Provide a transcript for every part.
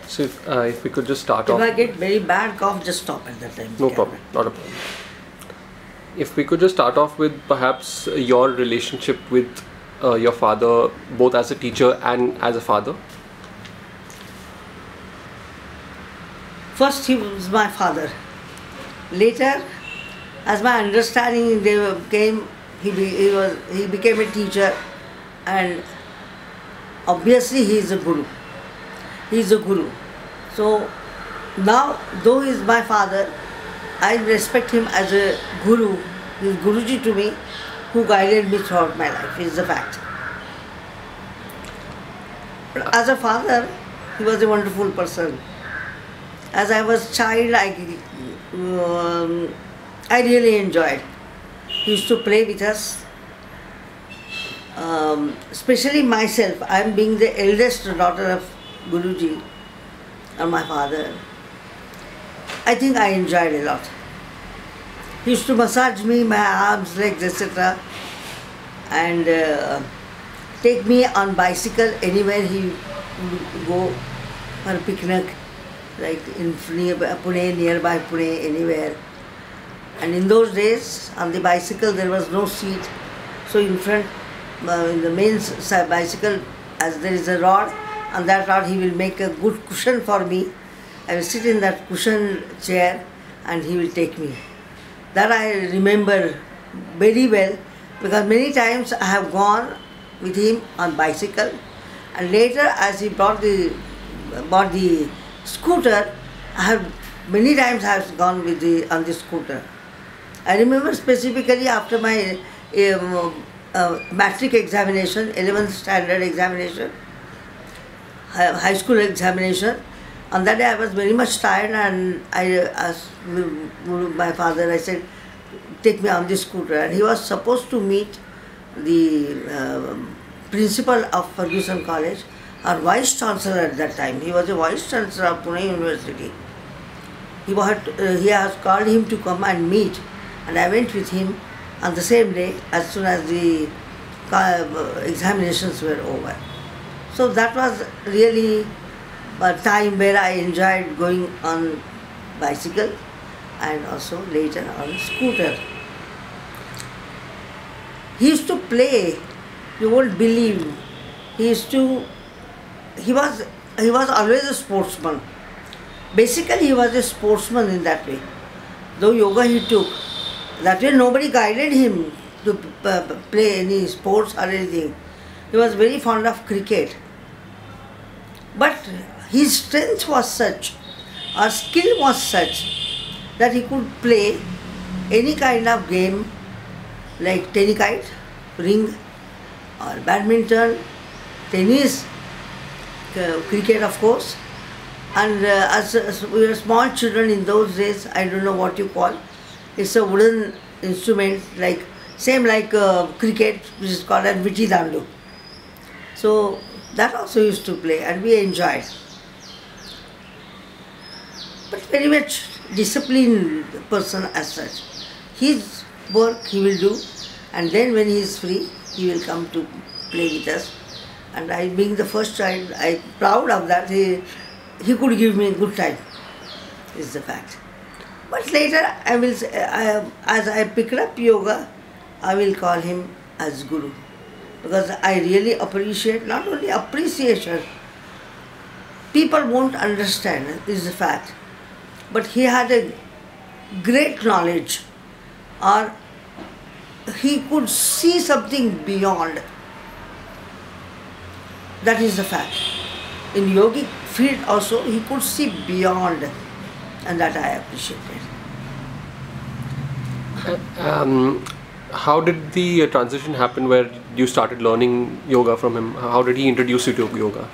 So if we could just start If off. I get very bad cough, just stop at that time. No problem, not a problem. If we could just start off with perhaps your relationship with your father, both as a teacher and as a father. First, he was my father. Later, as my understanding came, he became a teacher, and obviously he is a guru. He is a guru. So now, though he is my father, I respect him as a guru. He is Guruji to me, who guided me throughout my life, is the fact. But as a father, he was a wonderful person. As I was child, I really enjoyed. He used to play with us. Especially myself, I am being the eldest daughter of Guruji and my father. I think I enjoyed a lot. He used to massage me, my arms, legs, etc. and take me on bicycle anywhere he would go for a picnic, like in Pune, nearby Pune, anywhere. And in those days, on the bicycle there was no seat. So in front, in the main bicycle, as there is a rod, on that rod he will make a good cushion for me. I will sit in that cushion chair and he will take me. That I remember very well, because many times I have gone with him on bicycle, and later as he bought the scooter, many times I have gone on the scooter. I remember specifically after my matric examination, 11th standard examination, high school examination. On that day I was very much tired, and I asked my father, I said, take me on the scooter. And he was supposed to meet the principal of Fergusson College, our vice chancellor at that time. He was a vice chancellor of Pune University. He has called him to come and meet, and I went with him on the same day as soon as the examinations were over. So that was really a time where I enjoyed going on bicycle and also later on scooter. He used to play, you won't believe. He was always a sportsman. Basically he was a sportsman in that way. Though yoga he took, that way nobody guided him to play any sports or anything. He was very fond of cricket. But his strength was such, our skill was such, that he could play any kind of game like tennis, ring, or badminton, tennis, cricket of course. And as we were small children in those days, I don't know what you call, it's a wooden instrument, same like cricket, which is called as Viti Dandu. So that also used to play, and we enjoyed. But very much disciplined person as such. His work he will do, and then when he is free, he will come to play with us. And I, being the first child, I am proud of that. He could give me a good time, is the fact. But later, I will say, as I picked up yoga, I will call him as Guru. Because I really appreciate, not only appreciation, people won't understand, this is a fact. But he had a great knowledge, or he could see something beyond. That is the fact. In yogic field also, he could see beyond, and that I appreciated. How did the transition happen where you started learning yoga from him? How did he introduce you to yoga?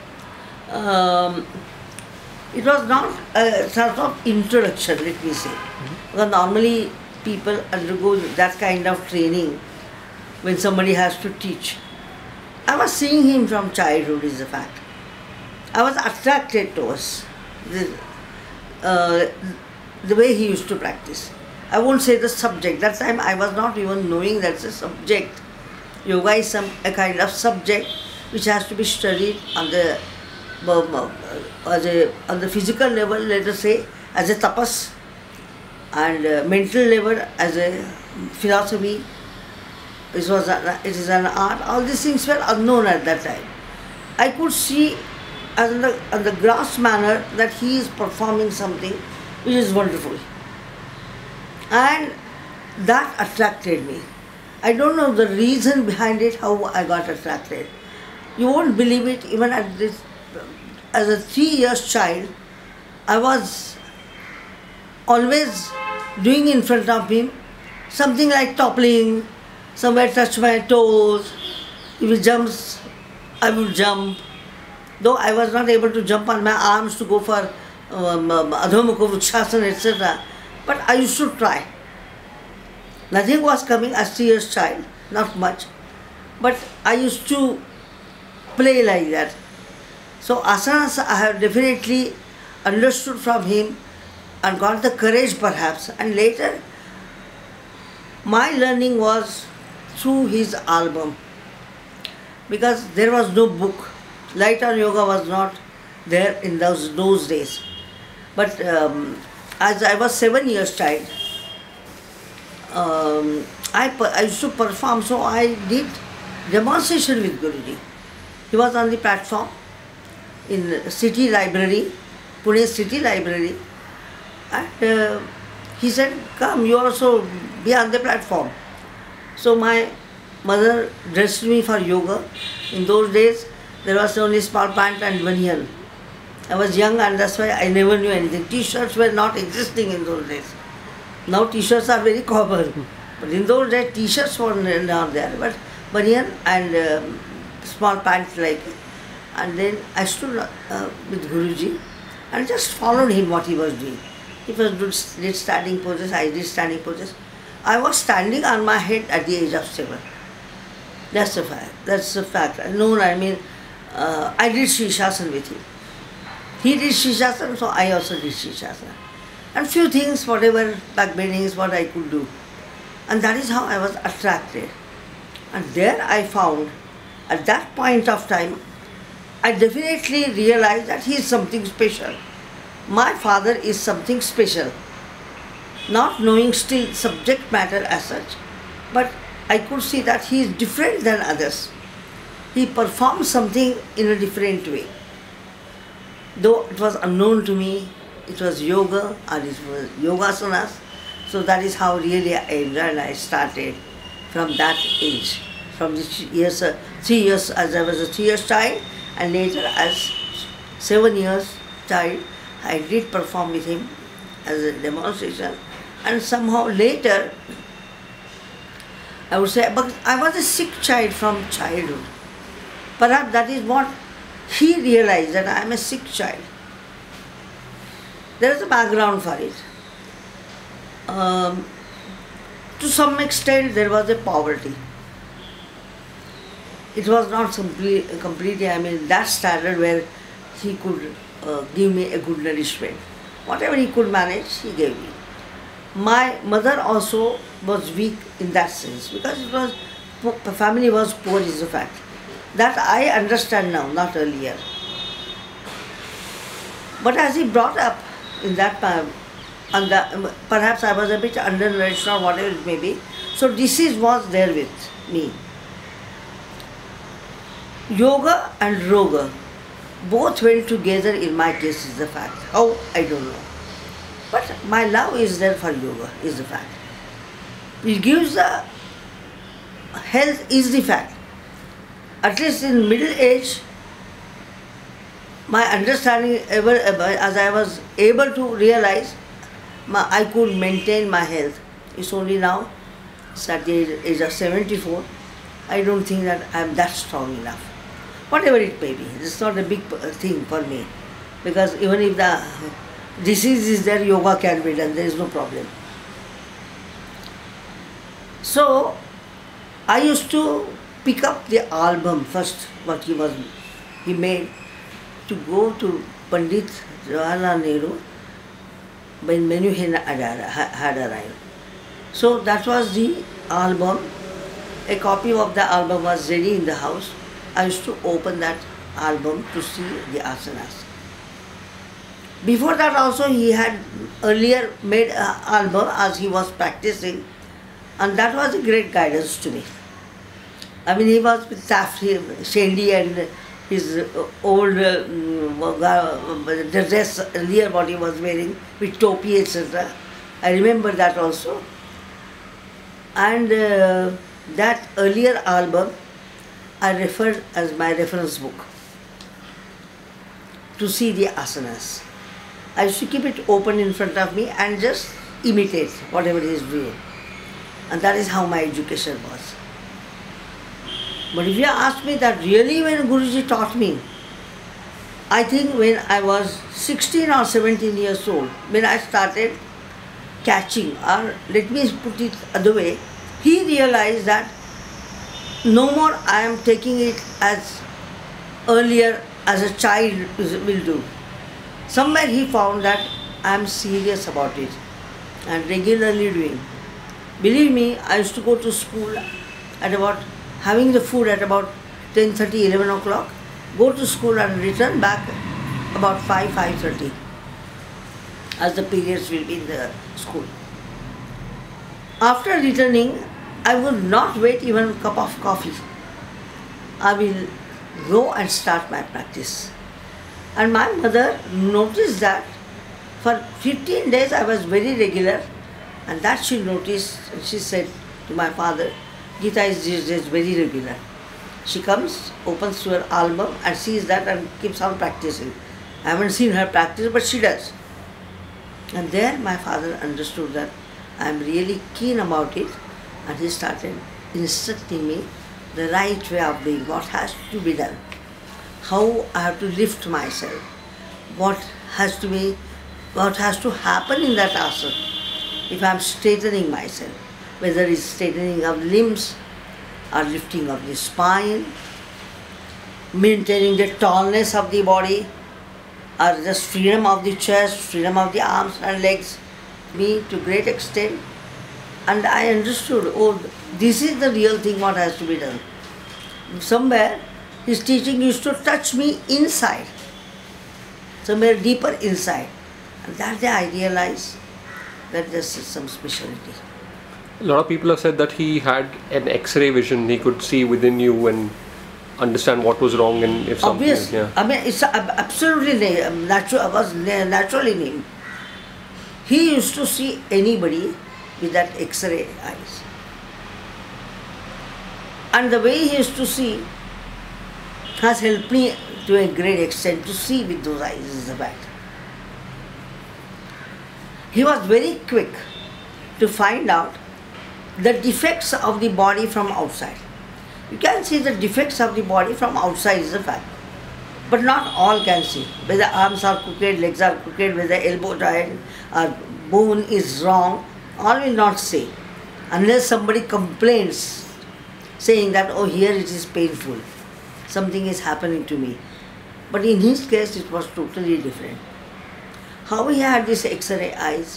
It was not a sort of introduction, let me say. Because normally people undergo that kind of training when somebody has to teach. I was seeing him from childhood, is a fact. I was attracted towards the way he used to practice. I won't say the subject. That time I was not even knowing that's a subject. Yoga is a kind of subject which has to be studied on the on the physical level, let us say, as a tapas, and mental level as a philosophy. It is an art. All these things were unknown at that time. I could see as in the gross manner that he is performing something which is wonderful. And that attracted me. I don't know the reason behind it, how I got attracted. You won't believe it, even at this, as a 3 year child, I was always doing in front of him something like toppling, somewhere touch my toes. If he jumps, I would jump. Though I was not able to jump on my arms to go for Adho Mukha Vrikshasana, etc. But I used to try. Nothing was coming as 3 years child, not much. But I used to play like that. So asanas I have definitely understood from him and got the courage perhaps. And later my learning was through his album, because there was no book. Light on Yoga was not there in those days. But as I was 7 years child, I used to perform, so I did demonstration with Guruji. He was on the platform in City Library, Pune City Library, and he said, "Come, you also be on the platform." So my mother dressed me for yoga. In those days, there was only small pant and baniyan. I was young, and that's why I never knew anything. T-shirts were not existing in those days. Now T-shirts are very common, but in those days T-shirts were not there. But baniyan and small pants like. And then I stood with Guruji and just followed him what he was doing. He did standing poses, I did standing poses. I was standing on my head at the age of 7. That's a fact. That's a fact. No, I mean, I did Shirshasana with him. He did Shirshasana, so I also did Shirshasana. And few things, whatever back bendings, what I could do. And that is how I was attracted. And there I found, at that point of time, I definitely realized that he is something special. My father is something special. Not knowing still subject matter as such, but I could see that he is different than others. He performs something in a different way. Though it was unknown to me, it was yoga or it was yogasanas. So that is how really I enjoyed. I started from that age, from the 3 years as I was a 3 years child, and later as 7 years child, I did perform with him as a demonstration. And somehow later, I would say, but I was a sick child from childhood. Perhaps that is what he realized, that I am a sick child. There is a background for it. To some extent, there was a poverty. It was not completely, I mean, that standard where he could give me a good nourishment. Whatever he could manage, he gave me. My mother also was weak in that sense, because the family was poor is a fact. That I understand now, not earlier. But as he brought up in that time, perhaps I was a bit undernourished or whatever it may be, so disease was there with me. Yoga and Roga both went together in my case is the fact. How? I don't know. But my love is there for yoga is the fact. It gives the health is the fact. At least in middle age, my understanding as I was able to realize, I could maintain my health. It's only now, it's at the age of 74, I don't think that I am that strong enough. Whatever it may be, it's not a big thing for me, because even if the disease is there, yoga can be done, there is no problem. So, I used to pick up the album first, what he made, to go to Pandit Jawaharlal Nehru when Menu had arrived. So that was the album. A copy of the album was ready in the house. I used to open that album to see the asanas. Before that also he had earlier made an album as he was practicing, and that was a great guidance to me. I mean, he was with Shandy and his old the dress earlier what he was wearing with topi, etc. I remember that also. And that earlier album I referred as my reference book to see the asanas. I used to keep it open in front of me and just imitate whatever he is doing. And that is how my education was. But if you ask me that really when Guruji taught me, I think when I was 16 or 17 years old, when I started catching, or let me put it other way, he realized that no more I am taking it as earlier as a child will do. Somewhere he found that I am serious about it and regularly doing. Believe me, I used to go to school at about, having the food at about 10:30, 11 o'clock, go to school and return back about 5:30 as the periods will be in the school. After returning, I would not wait even a cup of coffee. I will go and start my practice. And my mother noticed that for 15 days I was very regular, and that she noticed, and she said to my father, Geeta is these days very regular. She comes, opens to her album and sees that and keeps on practicing. I haven't seen her practice, but she does. And there my father understood that I am really keen about it, and he started instructing me the right way of doing, what has to be done, how I have to lift myself, what has to happen in that asana if I am straightening myself, whether it's straightening of limbs or lifting of the spine, maintaining the tallness of the body, or just freedom of the chest, freedom of the arms and legs, me to great extent. And I understood, oh, this is the real thing what has to be done. Somewhere his teaching used to touch me inside, somewhere deeper inside. And that day I realized that this is some specialty. A lot of people have said that he had an X-ray vision. He could see within you and understand what was wrong and if something. Obviously, Yeah. I mean, it's absolutely natural. Was naturally named. He used to see anybody with that X-ray eyes, and the way he used to see has helped me to a great extent to see with those eyes is the fact. He was very quick to find out the defects of the body from outside. You can see the defects of the body from outside is a fact. But not all can see. Whether arms are crooked, legs are crooked, whether elbow joint or bone is wrong, all will not say. Unless somebody complains saying that, oh, here it is painful, something is happening to me. But in his case it was totally different. How he had this X-ray eyes,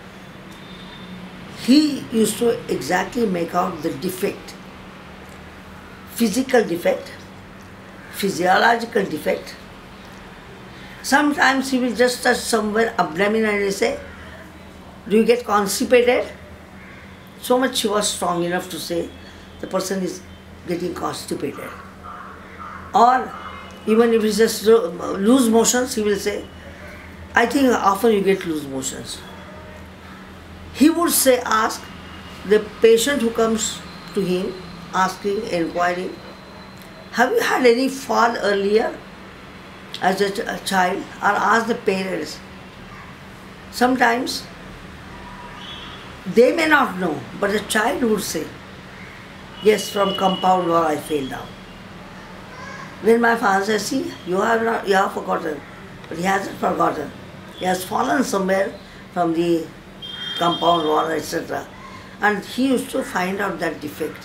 he used to exactly make out the defect, physical defect, physiological defect. Sometimes he will just touch somewhere abdomen and he say, do you get constipated? So much he was strong enough to say the person is getting constipated. Or even if it's just loose motions, he will say, I think often you get loose motions. He would say, ask the patient who comes to him, asking, inquiring, have you had any fall earlier as a child? Or ask the parents. Sometimes they may not know, but the child would say, yes, from compound wall I fell down. Then my father says, see, you have forgotten. But he hasn't forgotten. He has fallen somewhere from the compound wall, etc. And he used to find out that defect.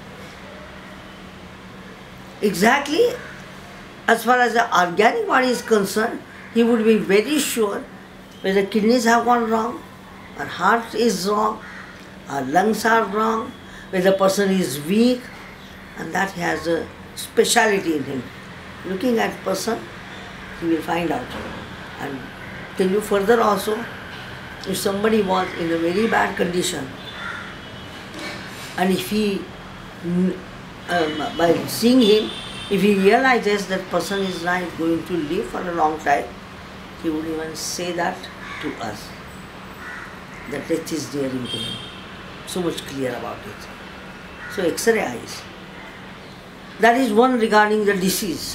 Exactly as far as the organic body is concerned, he would be very sure whether kidneys have gone wrong, or heart is wrong, or lungs are wrong, whether the person is weak, and that he has a speciality in him. looking at person, he will find out. And tell you further also, if somebody was in a very bad condition, and if he, by seeing him, if he realizes that person is not going to live for a long time, he would even say that to us, that death is daring to him. So much clear about it. So X-ray eyes. That is one regarding the disease.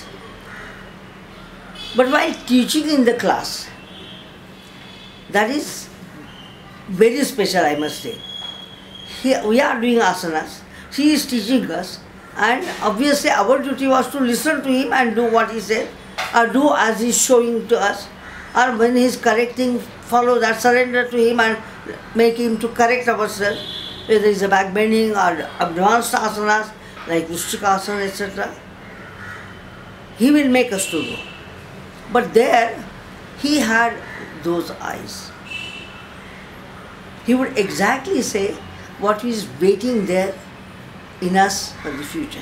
But while teaching in the class, that is very special, I must say. Here we are doing asanas, she is teaching us, and obviously our duty was to listen to him and do what he said, or do as he is showing to us, or when he is correcting, follow that, surrender to him and make him to correct ourselves, whether it's a back bending or advanced asanas like Vrishchikasana, etc. He will make us to do. But there, he had those eyes. He would exactly say what is waiting there in us for the future.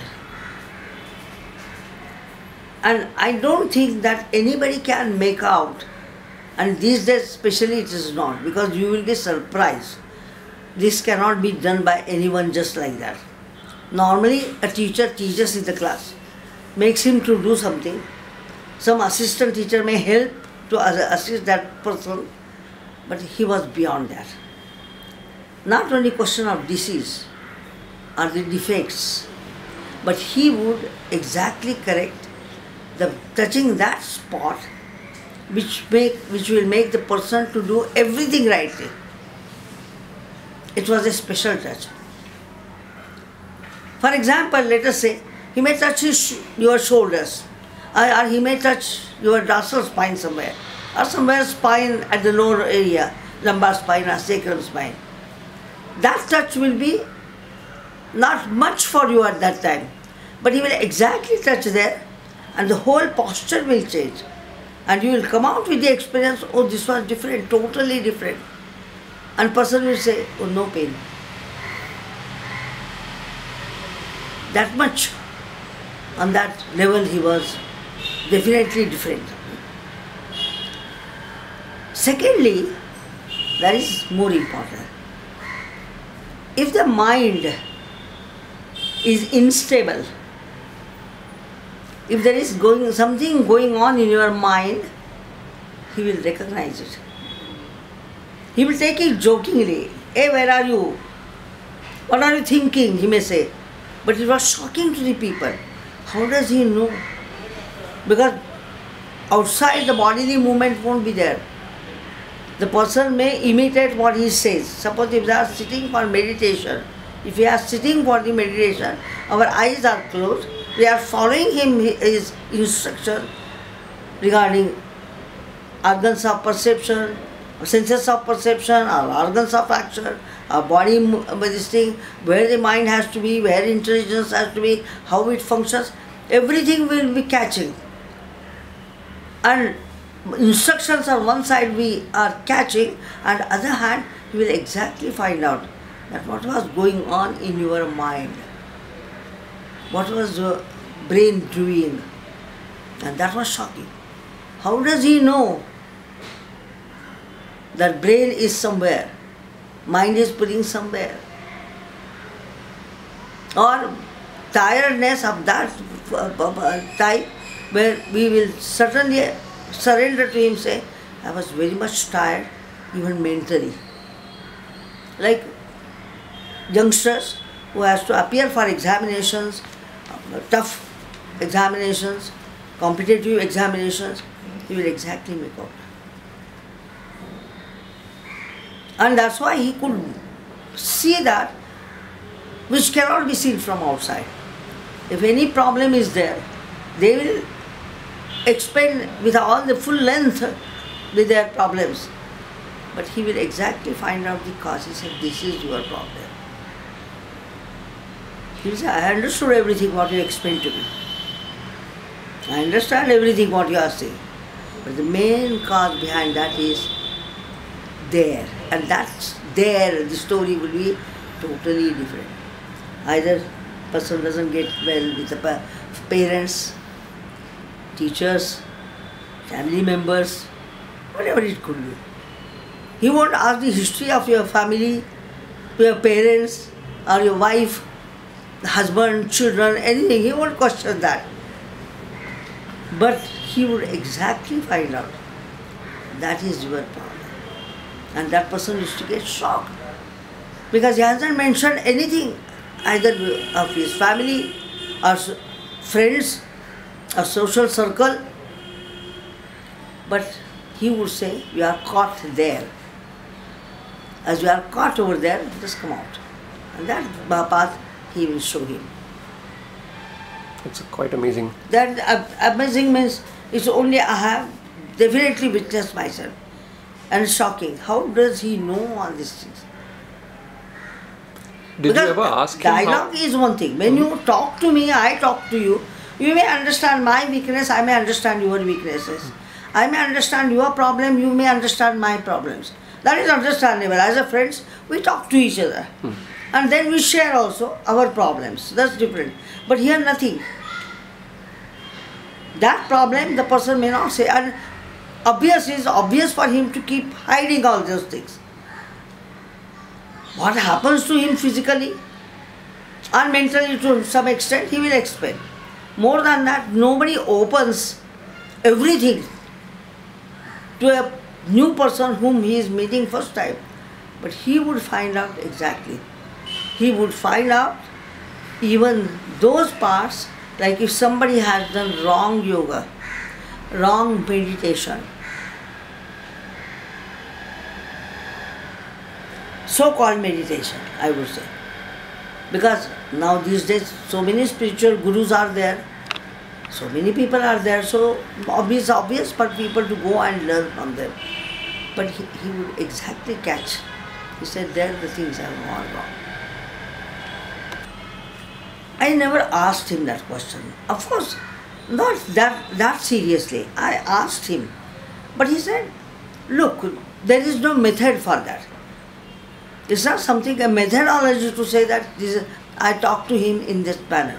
And I don't think that anybody can make out, and these days especially it is not, because you will be surprised. This cannot be done by anyone just like that. Normally a teacher teaches in the class, makes him to do something. Some assistant teacher may help to assist that person, but he was beyond that. Not only question of disease or the defects, but he would exactly correct the touching that spot which will make the person to do everything rightly. It was a special touch. For example, let us say he may touch your shoulders, or he may touch your dorsal spine somewhere, or somewhere spine at the lower area, lumbar spine or sacrum spine. That touch will be not much for you at that time, but he will exactly touch there, and the whole posture will change. And you will come out with the experience, oh, this was different, totally different. And person will say, oh, no pain. That much on that level he was definitely different. Secondly, that is more important. If the mind is unstable, if there is something going on in your mind, he will recognize it. He will take it jokingly. Hey, where are you? What are you thinking? He may say. But it was shocking to the people. How does he know? Because outside the bodily movement won't be there. The person may imitate what he says. Suppose if they are sitting for meditation, if we are sitting for the meditation, our eyes are closed, we are following his instruction regarding organs of perception, senses of perception, or organs of action, or body this thing, where the mind has to be, where intelligence has to be, how it functions, everything will be catching. And instructions on one side we are catching, and on the other hand, you will exactly find out that what was going on in your mind. What was the brain doing? And that was shocking. How does he know that brain is somewhere, mind is putting somewhere? Or tiredness of that type, where we will certainly surrender to him, say, I was very much tired, even mentally. Like youngsters who has to appear for examinations, tough examinations, competitive examinations, he will exactly make out. And that's why he could see that which cannot be seen from outside. If any problem is there, they will explain with all the full length with their problems. But he will exactly find out the cause. He said, this is your problem. He will say, I understood everything what you explained to me. I understand everything what you are saying. But the main cause behind that is there. And that's there, the story will be totally different. Either person doesn't get well with the parents, teachers, family members, whatever it could be. He won't ask the history of your family, your parents, or your wife, husband, children, anything. He won't question that. But he would exactly find out that is your problem. And that person used to get shocked. Because he hasn't mentioned anything either of his family or friends or social circle. But he would say, you are caught there. As you are caught over there, just come out. And that path he will show him. It's quite amazing. That amazing means it's only I have definitely witnessed myself. And shocking. How does he know all these things? Did you ever ask him dialogue is one thing. When you talk to me, I talk to you. You may understand my weakness, I may understand your weaknesses. I may understand your problem, you may understand my problems. That is understandable. As a friends, we talk to each other. And then we share also our problems. That's different. But here nothing. That problem the person may not say. And it's obvious for him to keep hiding all those things. What happens to him physically and mentally to some extent, he will explain. More than that, nobody opens everything to a new person whom he is meeting first time. But he would find out exactly. He would find out even those parts, like if somebody has done wrong yoga, wrong meditation, so-called meditation, I would say. Because now these days so many spiritual gurus are there, so many people are there, so obvious for people to go and learn from them. But he would exactly catch. He said, there the things are all wrong. I never asked him that question. Of course, not that seriously. I asked him. But he said, look, there is no method for that. It's not something, a methodology to say that I talk to him in this manner.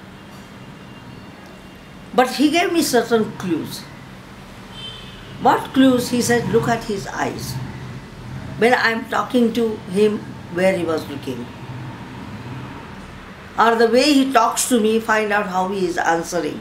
But he gave me certain clues. What clues? He said, look at his eyes. When I am talking to him, where he was looking. Or the way he talks to me, find out how he is answering.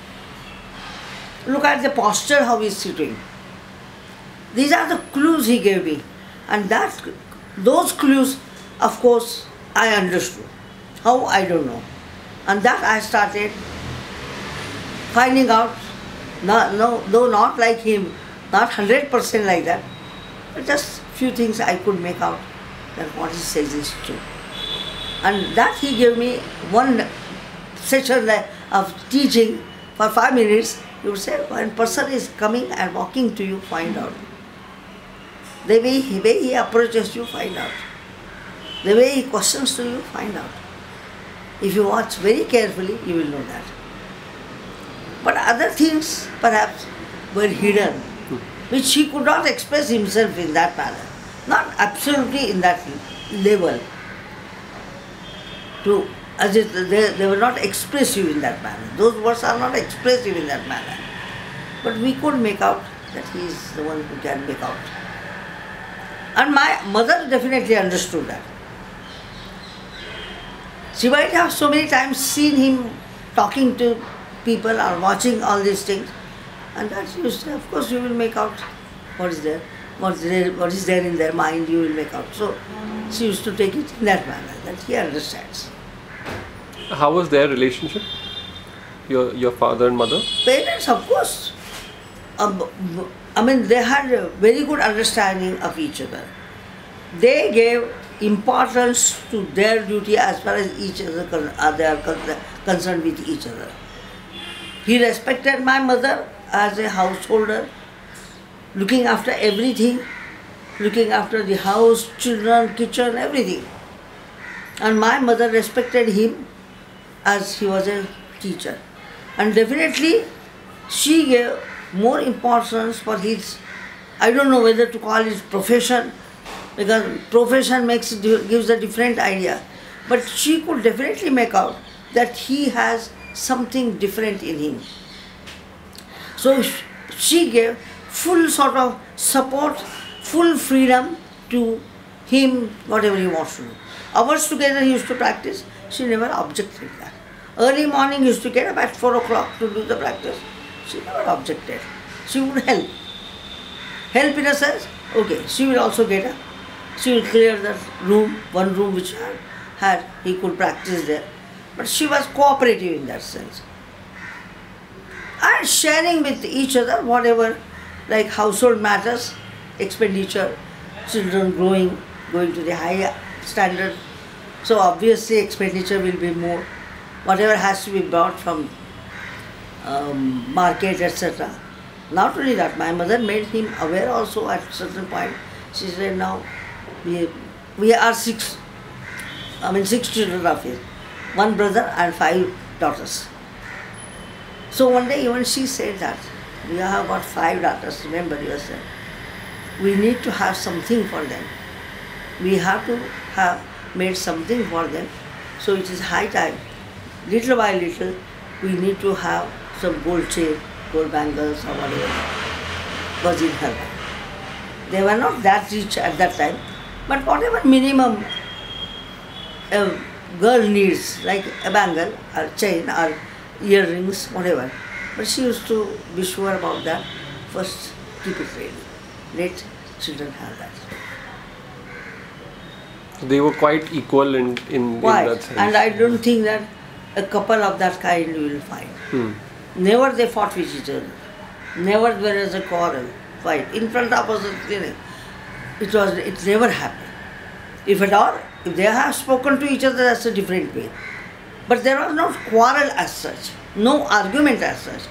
Look at the posture, how he is sitting. These are the clues he gave me. And those clues, of course, I understood. How, I don't know. And that I started finding out, though not like him, not 100% like that, but just few things I could make out that what he says is true. And that he gave me one session of teaching for 5 minutes. He would say, when person is coming and walking to you, find out. The way he approaches you, find out. The way he questions to you, find out. If you watch very carefully, you will know that. But other things perhaps were hidden, which he could not express himself in that manner. Not absolutely in that level. They were not expressive in that manner. Those words are not expressive in that manner. But we could make out that he is the one who can make out. And my mother definitely understood that. She might have so many times seen him talking to people or watching all these things, and that she used to, of course you will make out what is there. What is there in their mind, you will make out. So she used to take it in that manner, that he understands. How was their relationship? Your father and mother? Parents, of course. They had a very good understanding of each other. They gave importance to their duty as far as they are concerned with each other. He respected my mother as a householder, looking after everything, looking after the house, children, kitchen, everything. And my mother respected him as he was a teacher. And definitely she gave more importance for his, I don't know whether to call it profession, because profession gives a different idea. But she could definitely make out that he has something different in him. So she gave full sort of support, full freedom to him, whatever he wants to do. Hours together he used to practice, she never objected that. Early morning he used to get up at 4 o'clock to do the practice, she never objected. She would help. Help in a sense, okay, she will also get up. She will clear the room, one room which he could practice there. But she was cooperative in that sense. And sharing with each other whatever, like household matters, expenditure, children growing, going to the higher standard. So obviously expenditure will be more. Whatever has to be bought from market, etc. Not only that, my mother made him aware also at a certain point. She said, now we are six children of his, one brother and 5 daughters. So one day even she said that, we have got 5 daughters, remember yourself. We need to have something for them. We have to have made something for them. So it is high time, little by little, we need to have some gold chain, gold bangles or whatever was in her life. They were not that rich at that time, but whatever minimum a girl needs, like a bangle or chain or earrings, whatever. But she used to be sure about that. First, keep it ready. Let children have that. They were quite equal in that sense. And I don't think that a couple of that kind you will find. Never they fought with each other. Never there was a quarrel, fight. In front of us, it never happened. If at all, if they have spoken to each other, that's a different way. But there was no quarrel as such, no argument as such.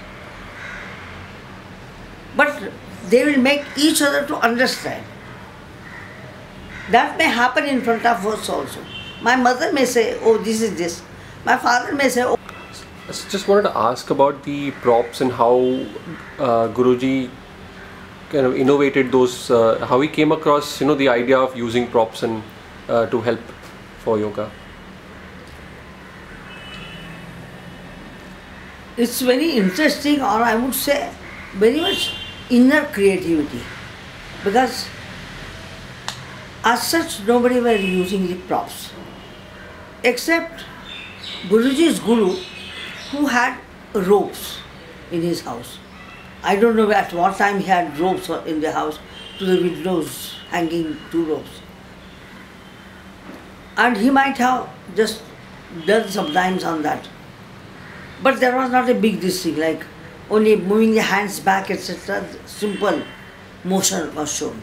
But they will make each other to understand. That may happen in front of us also. My mother may say, oh, this is this. My father may say, oh. I just wanted to ask about the props and how Guruji kind of innovated those, how he came across, the idea of using props and to help for yoga. It's very interesting, or I would say very much inner creativity, because as such nobody were using the props except Guruji's guru, who had ropes in his house. I don't know at what time he had ropes in the house, to the windows hanging 2 ropes. And he might have just done sometimes on that. But there was not a big this thing, like only moving the hands back, etc. Simple motion was shown.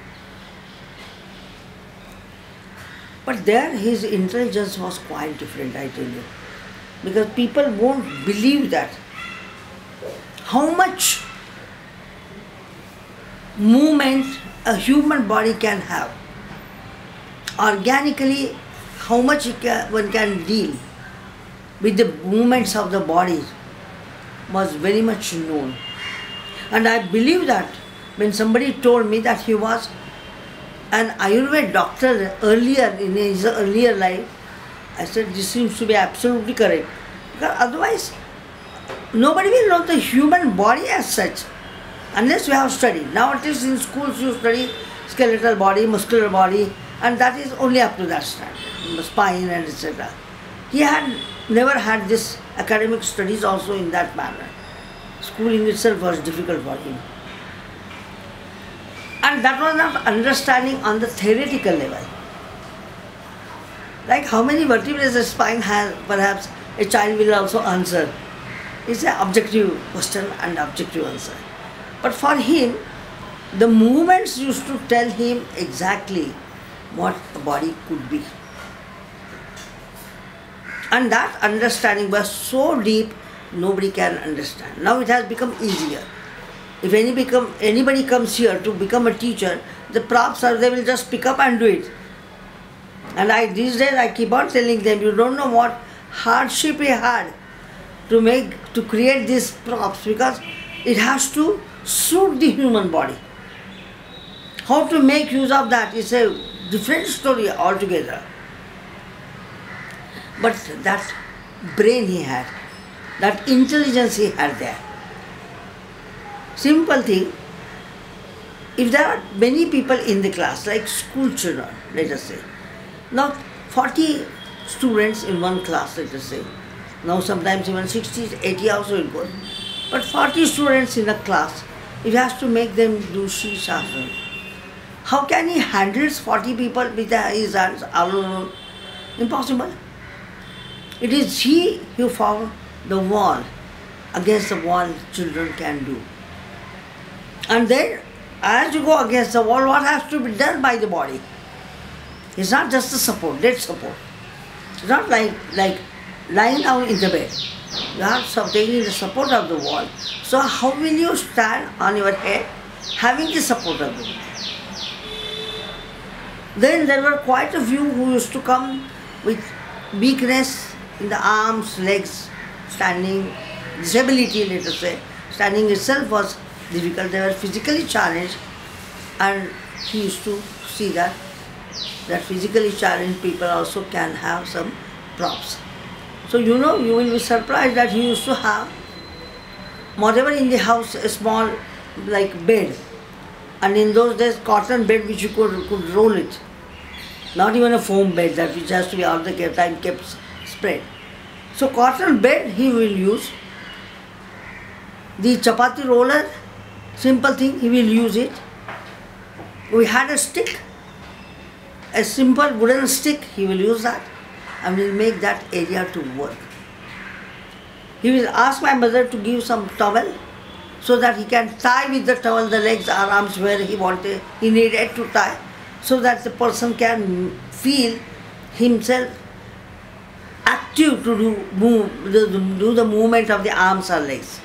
But there his intelligence was quite different, I tell you. Because people won't believe that. How much movement a human body can have. Organically, how much one can deal with the movements of the body was very much known. And I believe that when somebody told me that he was an Ayurveda doctor earlier in his earlier life, I said this seems to be absolutely correct. Because otherwise, nobody will know the human body as such unless you have studied. Now at least in schools you study skeletal body, muscular body, and that is only up to that standard, spine and etc. He had never had this academic studies also in that manner. Schooling itself was difficult for him. And that was not understanding on the theoretical level. Like how many vertebrae the spine has, perhaps a child will also answer. It's an objective question and objective answer. But for him, the movements used to tell him exactly what the body could be. And that understanding was so deep, nobody can understand. Now it has become easier. If anybody comes here to become a teacher, the props are, they will just pick up and do it. And these days I keep on telling them, you don't know what hardship he had to create these props, because it has to suit the human body. How to make use of that is a different story altogether. But that brain he had, that intelligence he had there, Simple thing. If there are many people in the class, like school children, let us say, now 40 students in one class, let us say, now sometimes even 60, 80 also will go. But 40 students in a class, it has to make them do Shirshasana. How can he handle 40 people with his hands all alone? Impossible. It is he who found the wall. Against the wall, children can do. And then, as you go against the wall, what has to be done by the body? It's not just the support, dead support. It's not like lying down in the bed. You are taking the support of the wall. So how will you stand on your head having the support of the wall? Then there were quite a few who used to come with weakness in the arms, legs, standing, disability, let us say. Standing itself was difficult. They were physically challenged, and he used to see that physically challenged people also can have some props. So you will be surprised that he used to have whatever in the house, a small like bed, and in those days cotton bed which you could roll it. Not even a foam bed that which has to be all the time kept spread. So cotton bed he will use. The chapati roller, simple thing, he will use it. We had a stick, a simple wooden stick, he will use that and will make that area to work. He will ask my mother to give some towel so that he can tie with the towel the legs or arms where he needed to tie, so that the person can feel himself active to do the movement of the arms or legs.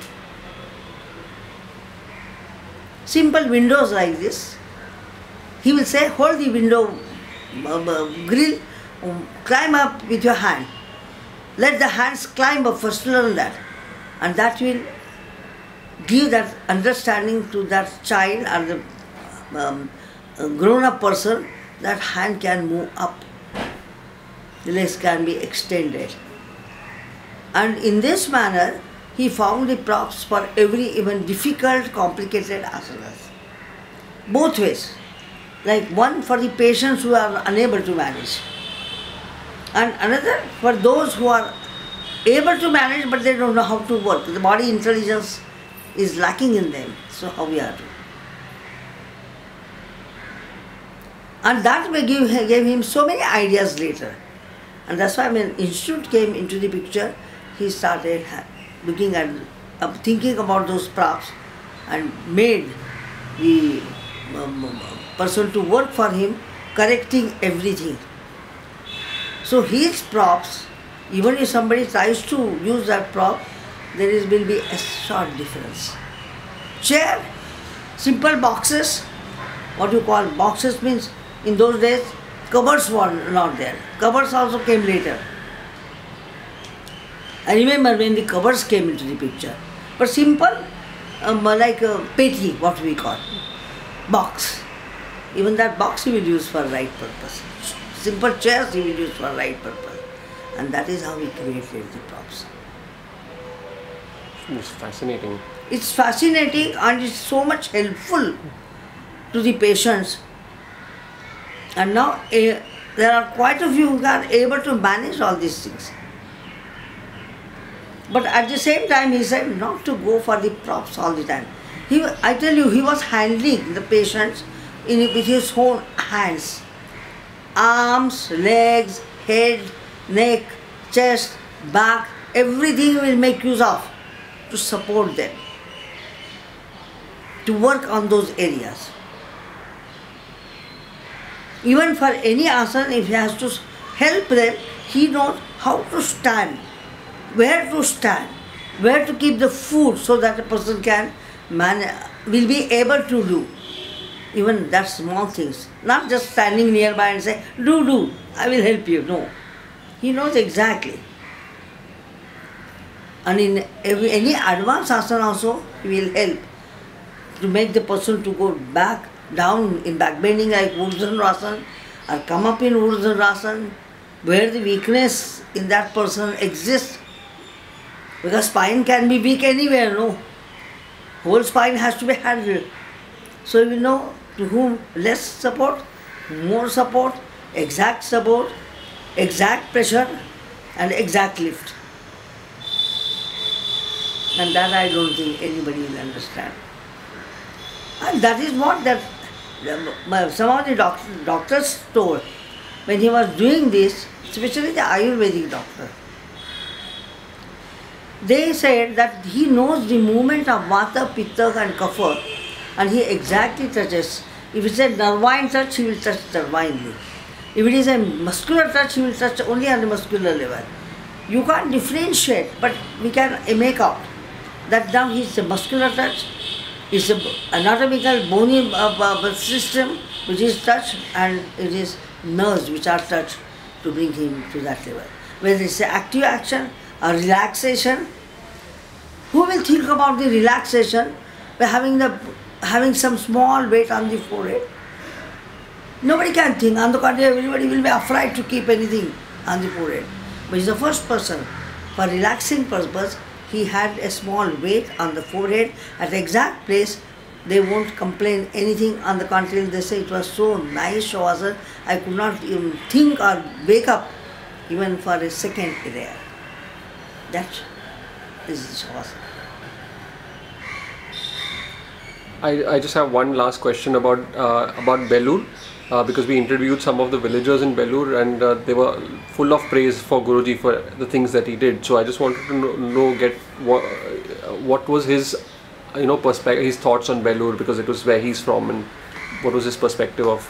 Simple windows like this. He will say, hold the window grill, climb up with your hand. Let the hands climb up first, learn that. And that will give that understanding to that child or the grown-up person that hand can move up. The legs can be extended. And in this manner, he found the props for every even difficult, complicated asanas. Both ways. Like one for the patients who are unable to manage, and another for those who are able to manage but they don't know how to work. The body intelligence is lacking in them. So how we are to? And that way gave him so many ideas later. And that's why when institute came into the picture, he started looking at, thinking about those props and made the person to work for him, correcting everything. So his props, even if somebody tries to use that prop, will be a short difference. Chair, simple boxes, what you call boxes means in those days cupboards were not there. Cupboards also came later. I remember when the cupboards came into the picture. But simple, like a petty, what we call, box. Even that box he will use for right purpose. Simple chairs he will use for right purpose. And that is how he created the props. It's fascinating. It's fascinating and it's so much helpful to the patients. And now there are quite a few who are able to manage all these things. But at the same time he said not to go for the props all the time. I tell you, he was handling the patients with his own hands. Arms, legs, head, neck, chest, back, everything will make use of to support them, to work on those areas. Even for any asana, if he has to help them, he knows how to stand, where to keep the food so that a person will be able to do. Even that small things, not just standing nearby and say, do, I will help you. No, he knows exactly. And in any advanced asana also, he will help to make the person to go back, down in back bending like Urdhvanurasana, or come up in Urdhvanurasana, where the weakness in that person exists. Because spine can be weak anywhere, no? Whole spine has to be handled. So you know to whom less support, more support, exact pressure and exact lift. And that I don't think anybody will understand. And that is what some of the doctors told when he was doing this, especially the Ayurvedic doctor. They said that he knows the movement of Vata, Pitta and Kapha, and he exactly touches. If it's a nervine touch, he will touch nervinely. If it is a muscular touch, he will touch only on the muscular level. You can't differentiate, but we can make out that now it's a muscular touch, it's an anatomical bony system which is touched, and it is nerves which are touched to bring him to that level. Whether it's an active action or relaxation, who will think about the relaxation by having some small weight on the forehead? Nobody can think. On the contrary, everybody will be afraid to keep anything on the forehead. But he's the first person, for relaxing purpose, he had a small weight on the forehead at the exact place. They won't complain anything. On the contrary, they say it was so nice, Shavasana, I could not even think or wake up even for a second there. That is the Shavasana. I just have one last question about Belur, because we interviewed some of the villagers in Belur, and they were full of praise for Guruji for the things that he did. So I just wanted to get what was his perspective, his thoughts on Belur, because it was where he's from, and what was his perspective of.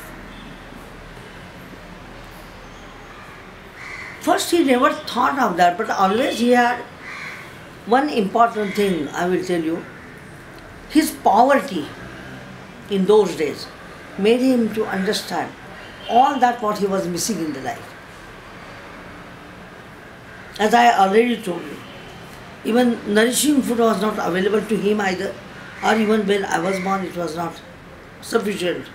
First, he never thought of that, but always he had one important thing, I will tell you. His poverty in those days made him to understand all that what he was missing in the life. As I already told you, even nourishing food was not available to him either, or even when I was born it was not sufficient.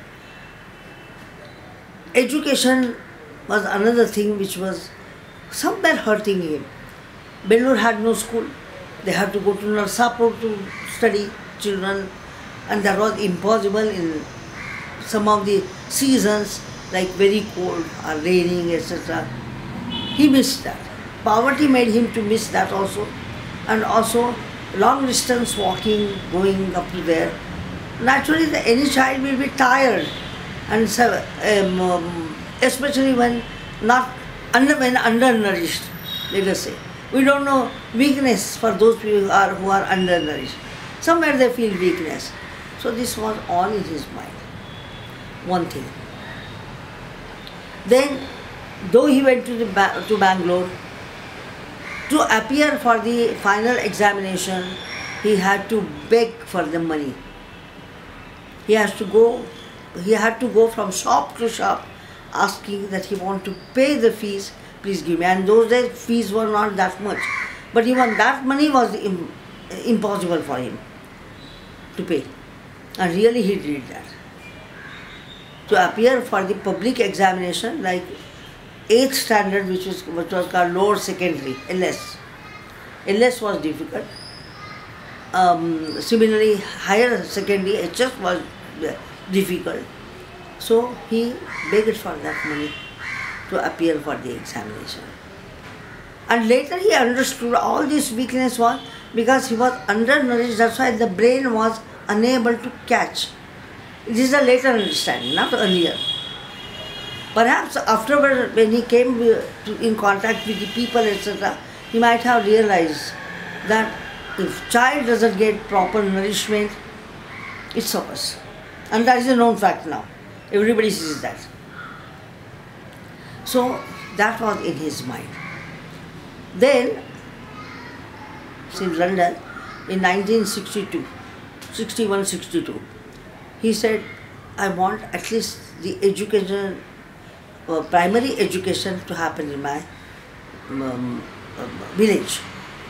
Education was another thing which was somewhere hurting him. Belur had no school. They had to go to Narsapur to study children, and that was impossible in some of the seasons, like very cold or raining, etc. He missed that. Poverty made him to miss that also, and also long distance walking, going up to there. Naturally, any child will be tired, and especially when undernourished, let us say. We don't know weakness for those people who are undernourished. Somewhere they feel weakness. So this was all in his mind. One thing. Then, though he went to Bangalore, to appear for the final examination, he had to beg for the money. He had to go from shop to shop asking that he want to pay the fees, please give me. And those days fees were not that much. But even that money was impossible for him to pay. And really he did that. To appear for the public examination, like 8th standard, which was called lower secondary, LS. LS was difficult. Similarly, higher secondary, HS was difficult. So he begged for that money to appear for the examination. And later he understood all this weakness was because he was undernourished, that's why the brain was unable to catch. This is a later understanding, not earlier. Perhaps afterward, when he came in contact with the people, etc., he might have realized that if child doesn't get proper nourishment, it suffers. And that is a known fact now. Everybody sees that. So that was in his mind. Then, in London, in 1962, 61-62, he said, I want at least the education, primary education to happen in my village.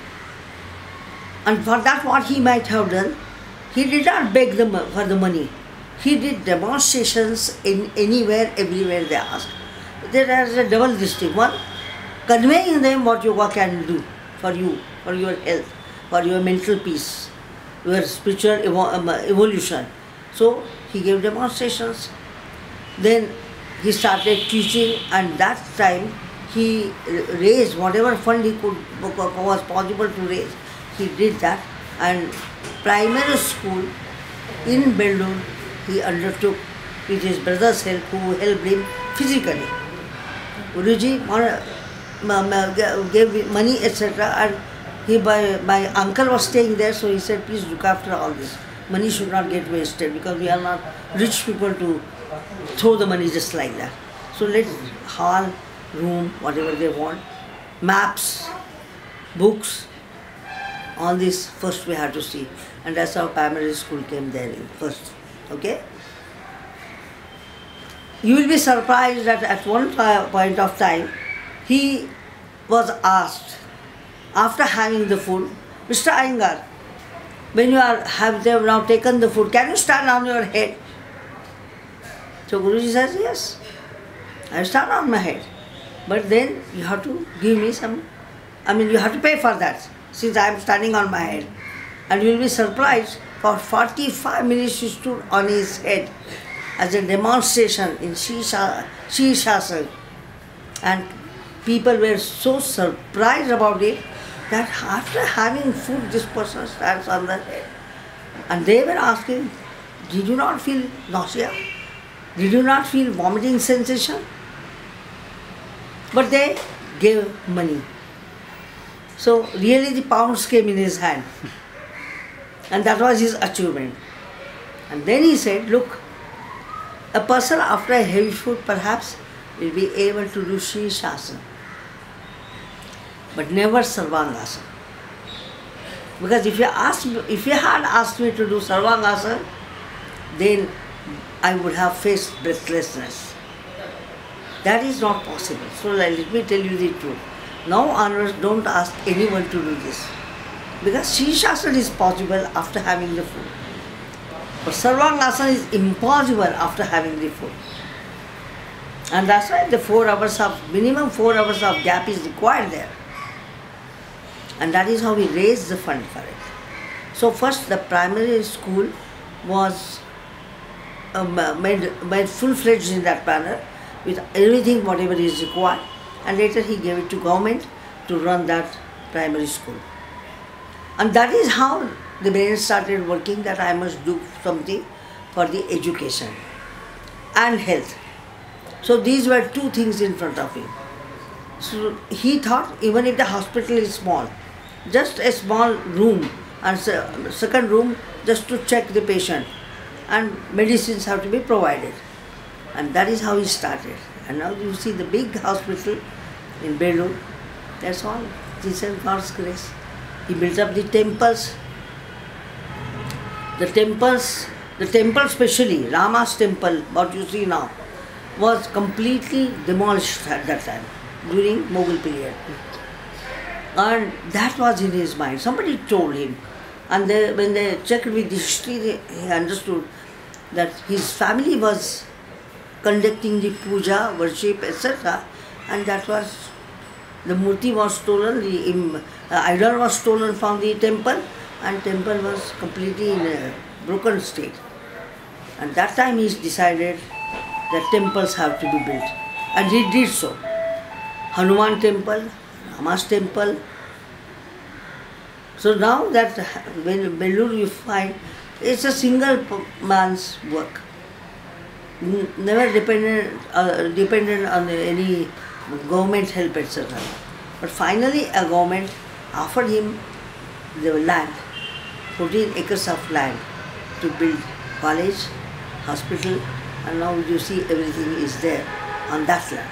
And for that, what he might have done, he did not beg for the money. He did demonstrations in anywhere, everywhere they asked. There is a double distinct. One, conveying them what yoga can do for you, for your health, for your mental peace. your spiritual evolution. So he gave demonstrations. Then he started teaching, and that time he raised whatever fund he could was possible to raise. He did that, and primary school in Bellur he undertook with his brother's help, who helped him physically. Guruji gave money, etc. And my uncle was staying there, so he said, please look after all this. Money should not get wasted, because we are not rich people to throw the money just like that. So let hall, room, whatever they want, maps, books, all this first we have to see. And that's how primary school came there in first. Okay? You will be surprised that at one point of time, he was asked, after having the food, Mr. Iyengar, when you have now taken the food, can you stand on your head? So Guruji says, yes, I stand on my head. But then you have to give me some, you have to pay for that, since I am standing on my head. And you will be surprised, for 45 minutes he stood on his head as a demonstration in Shirshasana. And people were so surprised about it that after having food, this person stands on the head. And they were asking, did you not feel nausea? Did you not feel vomiting sensation? But they gave money. So really the pounds came in his hand. And that was his achievement. And then he said, look, a person after a heavy food perhaps will be able to do Shirshasana, but never Sarvangasana. Because if you had asked me to do Sarvangasana, then I would have faced breathlessness. That is not possible. So let me tell you the truth. Now onwards, don't ask anyone to do this. Because Shirshasana is possible after having the food. But Sarvangasana is impossible after having the food. And that's why the minimum 4 hours of gap is required there. And that is how we raise the fund for it. So first the primary school was made full-fledged in that manner, with everything whatever is required. And later he gave it to government to run that primary school. And that is how the brain started working, that I must do something for the education and health. So these were two things in front of him. So he thought, even if the hospital is small, just a small room and second room just to check the patient, and medicines have to be provided. And that is how he started. And now you see the big hospital in Bellur, that's all. This is God's grace. He built up the temples. The temple especially, Rama's temple, what you see now, was completely demolished at that time, during Mughal period. And that was in his mind. Somebody told him. And when they checked with the history, he understood that his family was conducting the puja, worship, etc. And that was, the murti was stolen, the idol was stolen from the temple, and temple was completely in a broken state. And that time he decided that temples have to be built. And he did so. Hanuman temple, Rama's temple. So now that when Bellur you find, it's a single man's work. Never dependent on any government help, etc. But finally a government offered him the land, 14 acres of land, to build college, hospital, and now you see everything is there on that land.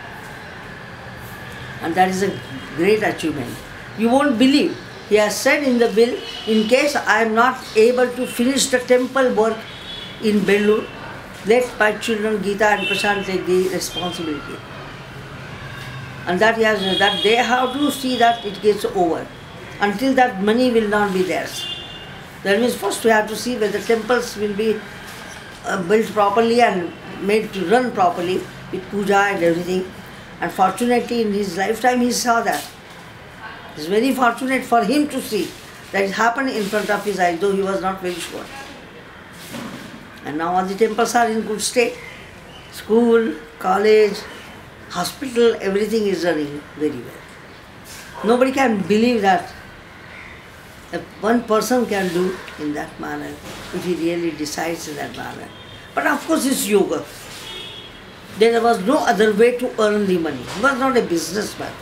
And that is a great achievement. You won't believe, he has said in the will, in case I am not able to finish the temple work in Bellur, let my children Geeta and Prashant take the responsibility. And that they have to see that it gets over. Until that money will not be theirs. That means first we have to see whether temples will be built properly and made to run properly with puja and everything. And fortunately in his lifetime he saw that. It's very fortunate for him to see That it happened in front of his eyes, though he was not very sure. And now all the temples are in good state. School, college, hospital, everything is running very well. Nobody can believe that one person can do in that manner if he really decides in that manner. But of course it's yoga. There was no other way to earn the money. He was not a businessman.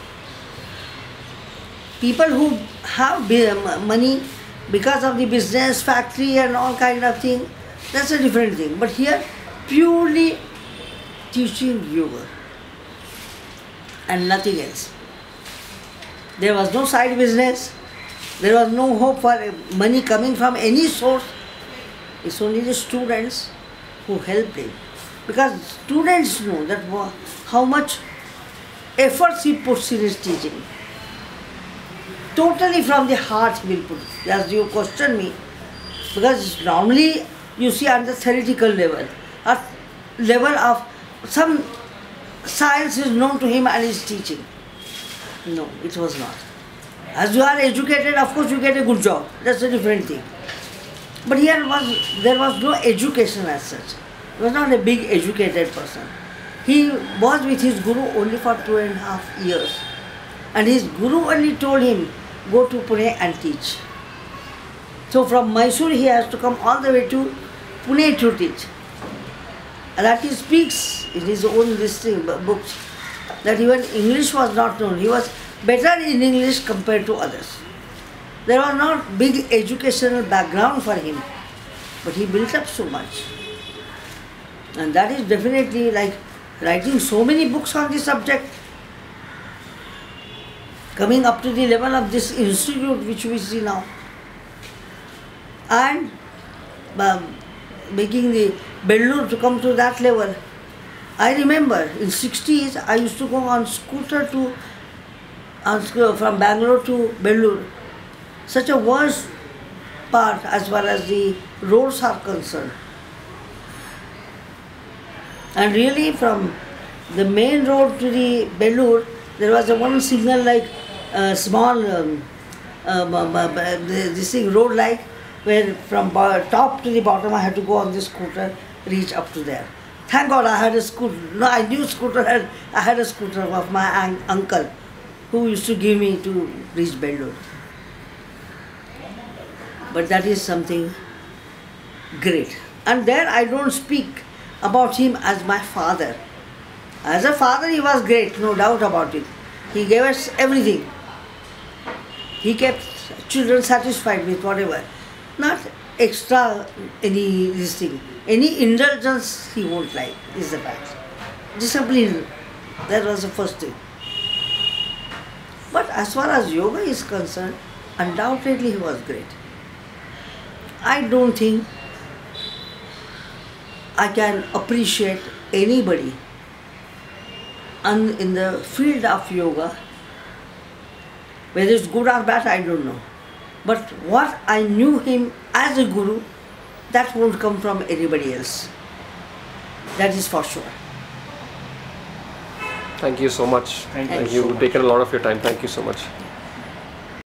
People who have money because of the business, factory and all kind of thing, that's a different thing. But here, purely teaching yoga and nothing else. There was no side business. There was no hope for money coming from any source. It's only the students who helped him. Because students know that how much efforts he puts in his teaching. Totally from the heart he will put. As you question me, because normally you see on the theoretical level, at level of some science is known to him and his teaching. No, it was not. As you are educated, of course you get a good job. That's a different thing. But here there was no education as such. He was not a big educated person. He was with his guru only for 2.5 years. And his guru only told him, go to Pune and teach. So from Mysore he has to come all the way to Pune to teach. And that he speaks in his own books, that even English was not known. He was better in English compared to others. There was not big educational background for him, but he built up so much. And that is definitely like writing so many books on this subject, coming up to the level of this institute which we see now, and making the Bellur to come to that level. I remember in 60s I used to go on scooter from Bangalore to Bellur. Such a worst part as far as the roads are concerned. And really from the main road to the Bellur, there was a one signal like small this thing road like, where from top to the bottom I had to go on this scooter, reach up to there. Thank God I had a scooter. No, I knew scooter. I had a scooter of my uncle who used to give me to reach Bellur. But that is something great. And there I don't speak about him as my father. As a father he was great, no doubt about it. He gave us everything. He kept children satisfied with whatever. Not extra any this thing. Any indulgence he won't like, is the fact. Discipline, that was the first thing. But as far as yoga is concerned, undoubtedly he was great. I don't think I can appreciate anybody in the field of yoga, whether it's good or bad, I don't know. But what I knew him as a guru, that won't come from anybody else. That is for sure. Thank you so much. Thank you. You've taken a lot of your time. Thank you so much.